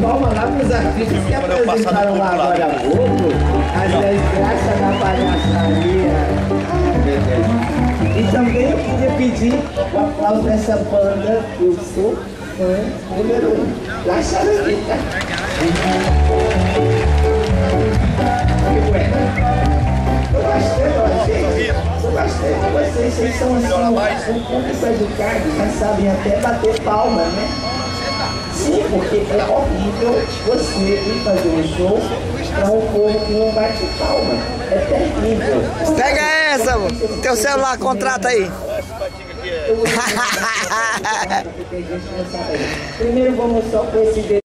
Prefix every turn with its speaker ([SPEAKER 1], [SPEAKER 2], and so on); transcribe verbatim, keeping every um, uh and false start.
[SPEAKER 1] palmas lá para os artistas que apresentaram lá agora há pouco. As desgraças da palhaçaria. E também eu queria pedir o aplauso dessa banda que eu sou fã número um, La Charanita. Eu gostei, eu achei. Eu gostei de vocês, vocês são assim, um público educado, já sabem até bater palma, né? Sim, porque é horrível você ir fazer um show para um povo que não bate palma. É terrível.
[SPEAKER 2] Pega essa, teu celular, contrata aí.
[SPEAKER 1] Primeiro vamos só com esse